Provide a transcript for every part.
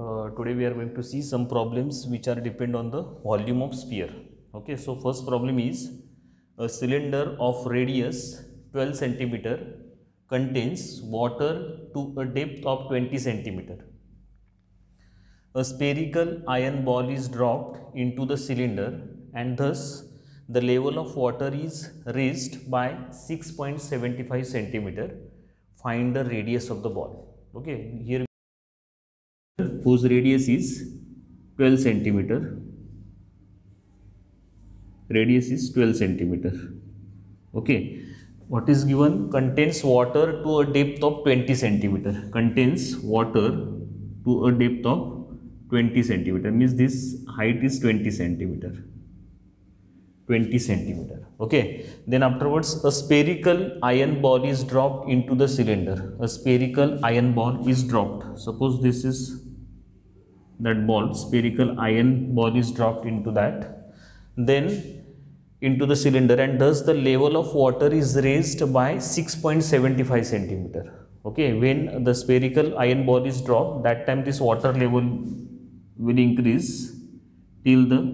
today we are going to see some problems which are depend on the volume of sphere. Okay, so first problem is a cylinder of radius 12 centimeter contains water to a depth of 20 centimeter. A spherical iron ball is dropped into the cylinder and thus the level of water is raised by 6.75 centimeter. Find the radius of the ball. Okay, here whose radius is 12 centimeter. Radius is 12 centimeter. Okay, what is given? Contains water to a depth of 20 centimeter. Contains water to a depth of 20 centimeter, means this height is 20 centimeter. 20 centimeter. Okay, then afterwards a spherical iron ball is dropped into the cylinder. A spherical iron ball is dropped. Suppose this is that ball, spherical iron ball is dropped into that, then into the cylinder, and thus the level of water is raised by 6.75 centimeter. Okay, when the spherical iron ball is dropped, that time this water level will increase till the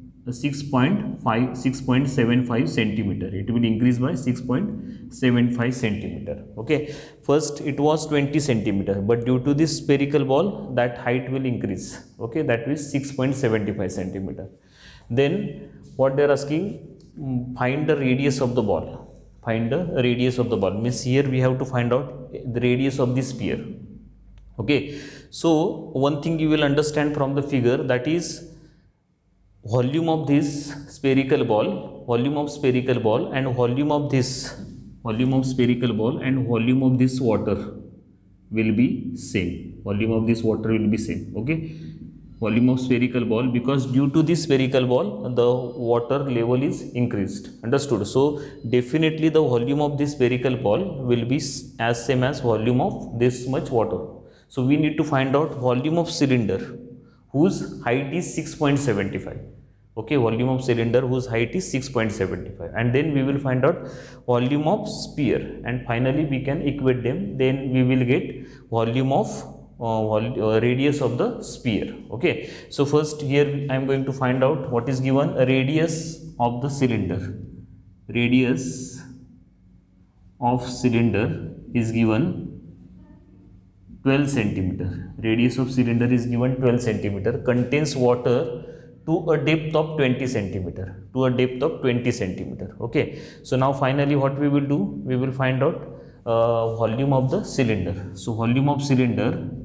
6.75 centimeter. It will increase by 6.75 centimeter. Okay, first it was 20 centimeter, but due to this spherical ball, that height will increase. Okay, that is 6.75 centimeter. Then what they are asking, find the radius of the ball. Find the radius of the ball, means here we have to find out the radius of the sphere. Okay, so one thing you will understand from the figure, that is volume of this spherical ball, volume of spherical ball, and volume of this spherical ball and volume of this water will be same. Volume of this water will be same. Okay, volume of spherical ball, because due to this spherical ball the water level is increased. Understood? So definitely the volume of this spherical ball will be as same as volume of this much water. So we need to find out volume of cylinder whose height is 6.75. Okay, volume of cylinder whose height is 6.75, and then we will find out volume of sphere, and finally we can equate them. Then we will get volume of radius of the sphere. Okay, so first here I am going to find out what is given. Radius of the cylinder. Radius of cylinder is given 12 centimeter. Radius of cylinder is given 12 centimeter. Contains water to a depth of 20 centimeter. To a depth of 20 centimeter. Okay, so now finally what we will do, we will find out volume of the cylinder. So volume of cylinder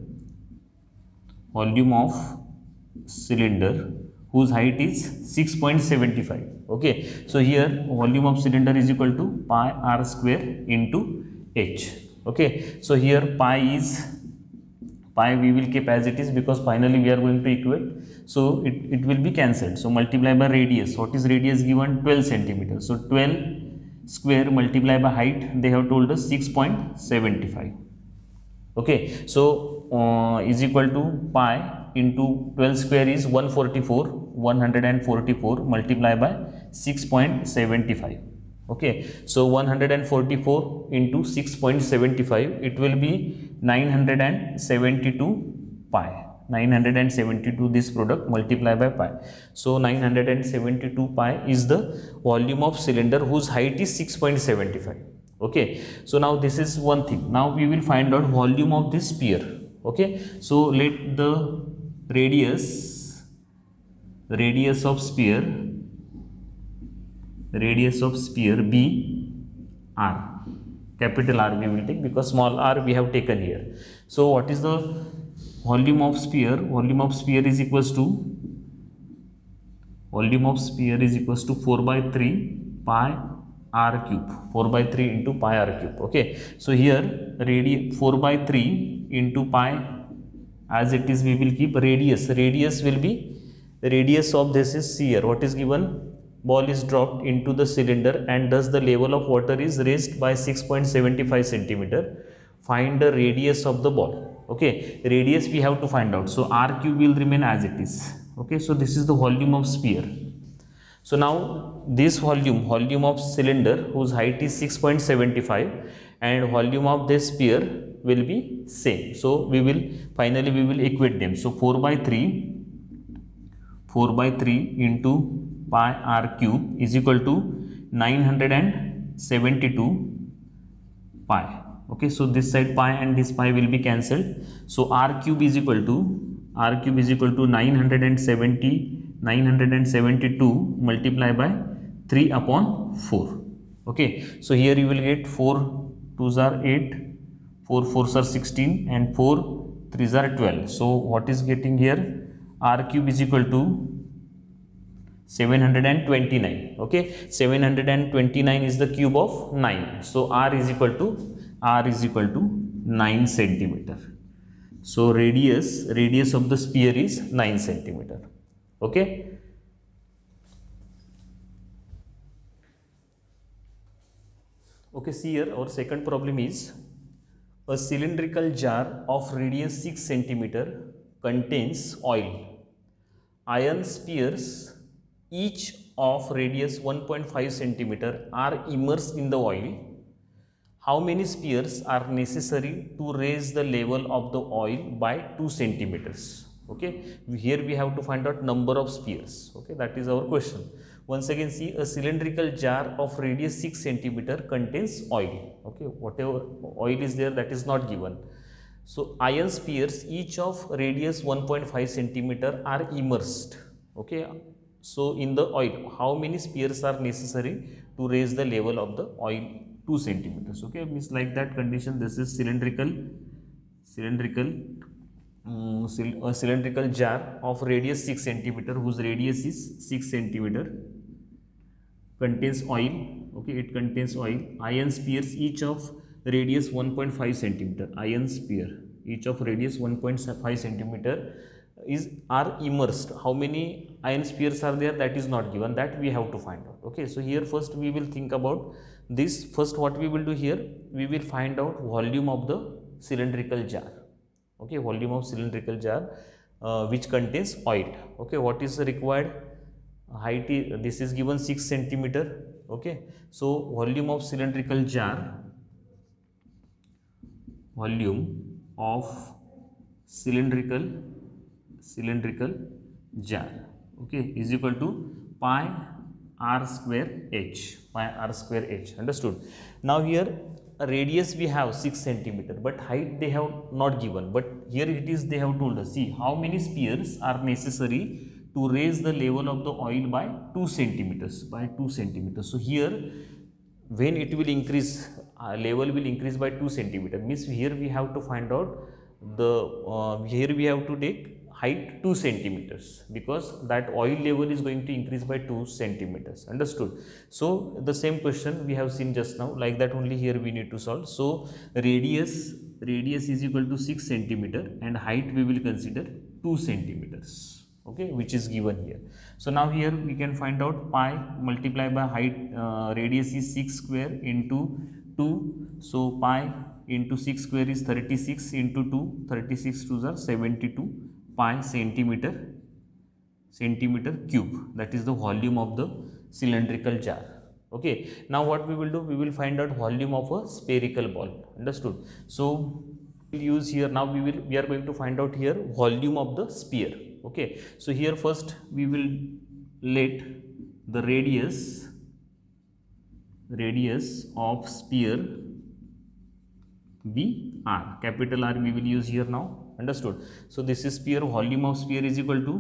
whose height is 6.75. Okay, so here volume of cylinder is equal to pi r square into h. Okay, so here pi we will keep as it is, because finally we are going to equate, so it will be cancelled. So multiply by radius. What is radius given? 12 centimeter. So 12 square multiply by height, they have told us 6.75. okay, so is equal to pi into 12 square is 144 multiply by 6.75. okay, so 144 into 6.75, it will be 972 pi. 972 this product multiply by pi. So 972 pi is the volume of cylinder whose height is 6.75. okay, so now this is one thing. Now we will find out volume of this sphere. Okay, so let the radius of sphere be r. Capital R we will take, because small r we have taken here. So what is the volume of sphere? Volume of sphere is equals to 4 by 3 pi r cube. 4 by 3 into pi r cube. Okay, so here 4 by 3 into pi, as it is we will keep radius. Radius will be, radius of this is sphere. What is given? Ball is dropped into the cylinder and thus the level of water is raised by 6.75 centimeter. Find the radius of the ball. Okay, radius we have to find out. So r cube will remain as it is. Okay, so this is the volume of sphere. So now this volume of cylinder whose height is 6.75 and volume of this sphere will be same. So we will finally we will equate them. So 4 by 3 into pi r cube is equal to 972 pi. Okay, so this side pi and this pi will be cancelled. So r cube is equal to 972 multiplied by 3 upon 4. Okay, so here you will get 4 2s are 8, 4 4s are 16 and 4 3s are 12. So what is getting here? R cube is equal to 729. Okay, 729 is the cube of 9. So r is equal to 9 centimeter. So radius of the sphere is 9 centimeter. Okay. Okay, see here our second problem is a cylindrical jar of radius 6 centimeter contains oil. Iron spheres each of radius 1.5 centimeter are immersed in the oil. How many spheres are necessary to raise the level of the oil by 2 centimeters? Okay, here we have to find out number of spheres. Okay, that is our question. Once again, see, a cylindrical jar of radius 6 centimeter contains oil. Okay, whatever oil is there, that is not given. So iron spheres each of radius 1.5 centimeter are immersed. Okay, so in the oil, how many spheres are necessary to raise the level of the oil 2 centimeters? Okay, means like that condition. This is a cylindrical jar of radius 6 centimeter whose radius is 6 centimeter contains oil. Okay, it contains oil. Iron spheres each of radius 1.5 centimeter. Iron sphere each of radius 1.5 centimeter are immersed. How many iron spheres are there? That is not given. That we have to find out. Okay, so here first we will think about this. First, what we will do here, we will find out volume of the cylindrical jar. Okay, volume of cylindrical jar which contains oil. Okay, what is required? Height is, this is given 6 centimeter. Okay, so volume of cylindrical jar, volume of cylindrical jar, okay, is equal to pi r square h. Understood? Now here radius we have 6 centimeter, but height they have not given, but here it is they have told us. See, how many spheres are necessary to raise the level of the oil by 2 centimeters. So here when it will increase, level will increase by 2 centimeter, means here we have to find out the here we have to take height 2 centimeters, because that oil level is going to increase by 2 centimeters. Understood? So the same question we have seen just now, like that only here we need to solve. So radius is equal to 6 centimeter and height we will consider 2 centimeters. Okay, which is given here. So now here we can find out pi multiplied by height, radius is 6 square into 2. So pi into 6 square is 36 into 2, 36 2s are 72 pi centimeter cube. That is the volume of the cylindrical jar. Okay, now what we will do, we will find out volume of a spherical ball. Understood? So we will use here, now we are going to find out here volume of the sphere. Okay, so here first we will let the radius of sphere be r, capital R we will use here now. Understood? So this is sphere, volume of sphere is equal to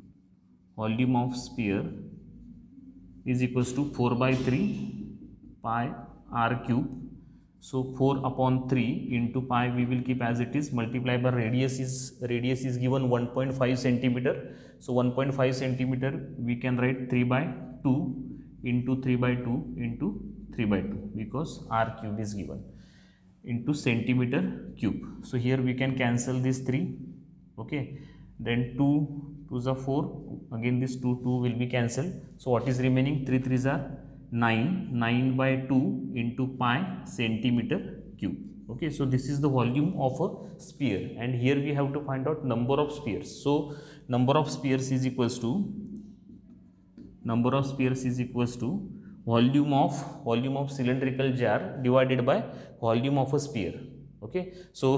4 by 3 pi r cube. So 4 upon 3 into pi we will keep as it is, multiply by radius is given 1.5 centimeter. So 1.5 centimeter we can write 3 by 2 into 3 by 2 into 3 by 2, because r cube is given, into centimeter cube. So here we can cancel this 3. Okay, then 2 2s are 4, again this 2 will be cancelled. So what is remaining? 3 3s are 9 by 2 into pi centimeter cube. Okay, so this is the volume of a sphere, and here we have to find out number of spheres. So number of spheres is equals to volume of cylindrical jar divided by volume of a sphere. Okay, so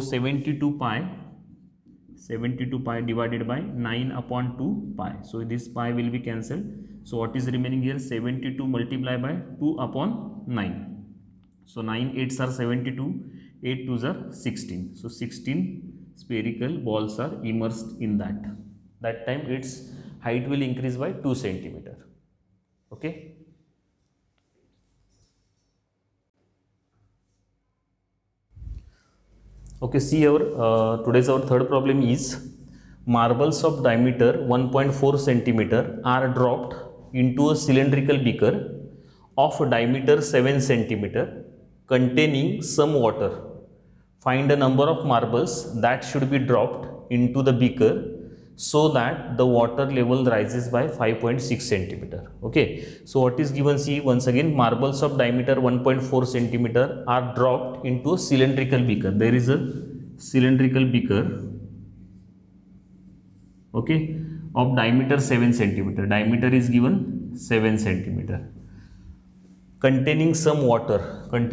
72 pi divided by 9 upon 2 pi. So this pi will be cancelled. So what is remaining here? 72 multiplied by 2 upon 9. So 9 8s are 72, 8 2s are 16. So 16 spherical balls are immersed in that. That time its height will increase by 2 centimeter. Okay. Okay, see today's our third problem is marbles of diameter 1.4 centimeter are dropped into a cylindrical beaker of diameter 7 centimeter containing some water. Find a number of marbles that should be dropped into the beaker so that the water level rises by 5.6 centimeter. Okay, so what is given? See once again, marbles of diameter 1.4 centimeter are dropped into a cylindrical beaker. There is a cylindrical beaker, okay, of diameter 7 centimeter. Diameter is given 7 centimeter, containing some water.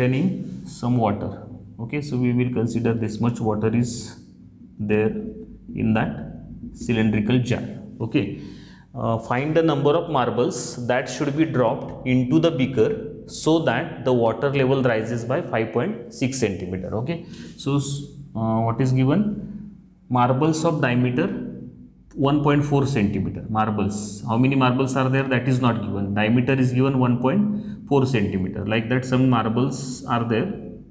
Okay, so we will consider this much water is there in that cylindrical jar. Okay, find the number of marbles that should be dropped into the beaker so that the water level rises by 5.6 centimeter. Okay, so what is given? Marbles of diameter 1.4 centimeter. Marbles, how many marbles are there? That is not given. Diameter is given 1.4 centimeter. Like that, some marbles are there.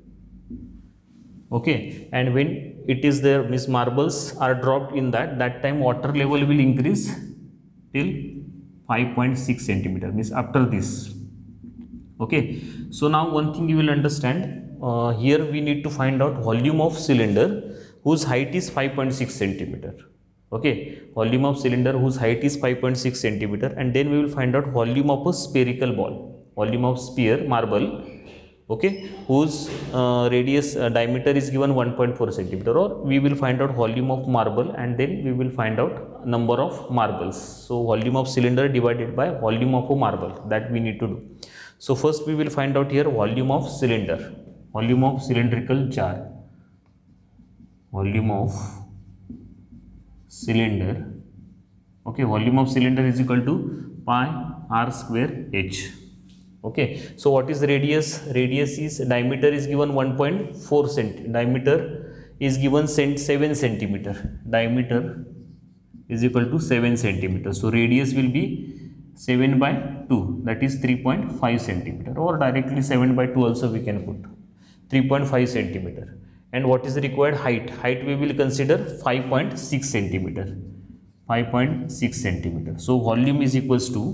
Okay, and when it is there, means marbles are dropped in that time water level will increase till 5.6 centimeter, means after this. Okay, so now one thing you will understand, here we need to find out volume of cylinder whose height is 5.6 centimeter. Okay, volume of cylinder whose height is 5.6 centimeter, and then we will find out volume of a spherical ball, volume of sphere marble, okay, whose radius diameter is given 1.4 centimeter, or we will find out volume of marble and then we will find out number of marbles. So volume of cylinder divided by volume of a marble, that we need to do. So first we will find out here volume of cylinder, volume of cylindrical jar, volume of cylinder. Okay, volume of cylinder is equal to pi r square h. Okay, so what is the radius? Radius is, diameter is given 1.4 centimeter, diameter is given 7 centimeter, diameter is equal to 7 centimeter. So radius will be 7 by 2, that is 3.5 centimeter, or directly 7 by 2 also we can put 3.5 centimeter. And what is the required height? Height we will consider 5.6 centimeter, 5.6 centimeter. So volume is equals to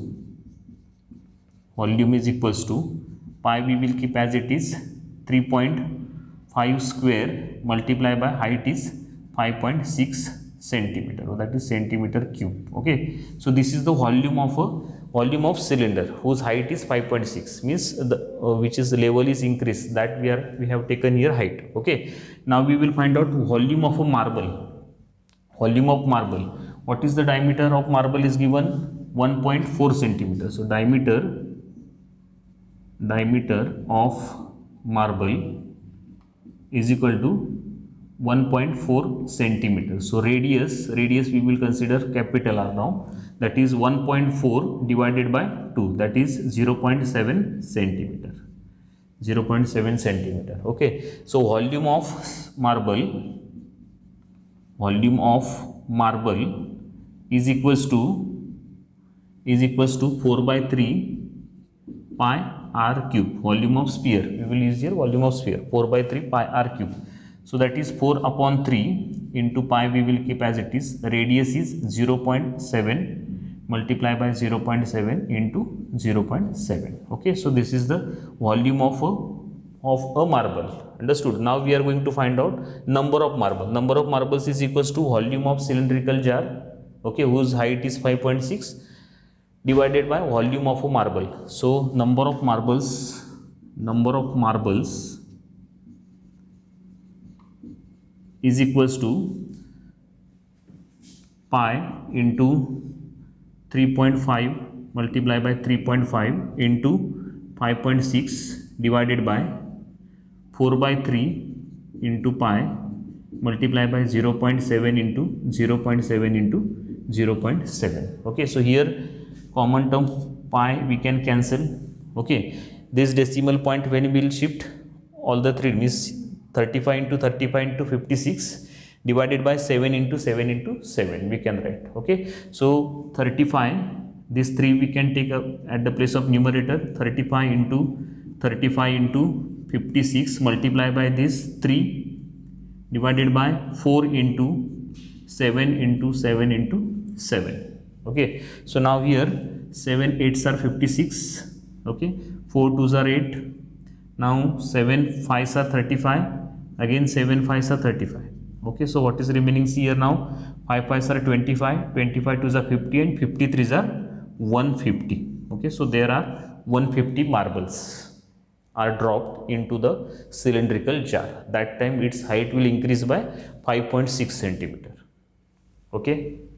pi, we will keep as it is 3.5 square multiplied by height is 5.6 centimeter, or that is centimeter cube. Okay, so this is the volume of cylinder whose height is 5.6, means the which is the level is increased, that we have taken here height. Okay, now we will find out volume of a marble. Volume of marble, what is the diameter of marble is given 1.4 centimeter. So diameter of marble is equal to 1.4 centimeter. So radius we will consider capital R now, that is 1.4 divided by 2, that is 0.7 centimeter, 0.7 centimeter. Okay, so volume of marble is equals to 4 by 3 pi r cube. Volume of sphere, we will use here volume of sphere, 4 by 3 pi r cube. So that is 4 upon 3 into pi, we will keep as it is. Radius is 0.7 multiplied by 0.7 into 0.7. Okay, so this is the volume of a marble. Understood? Now we are going to find out number of marble. Number of marbles is equals to volume of cylindrical jar, okay, whose height is 5.6 divided by volume of a marble. So number of marbles is equals to pi into 3.5 multiplied by 3.5 into 5.6 divided by 4 by 3 into pi multiply by 0.7 into 0.7 into 0.7. Okay, so here common term pi we can cancel. Okay, this decimal point when we will shift all the three means 35 into 35 into 56 divided by 7 into 7 into 7 we can write. Okay, so 35, this 3 we can take up at the place of numerator. 35 into 56 multiply by this 3 divided by 4 into 7 into 7 into 7. Okay, so now here 7 8s are 56. Okay, 4 2s are 8. Now 7 5s are 35. Again 7 5s are 35. Okay, so what is remaining here now? 5 5s are 25. 25 2s are 50 and 53s are 150. Okay, so there are 150 marbles are dropped into the cylindrical jar. That time its height will increase by 5.6 centimeter. Okay.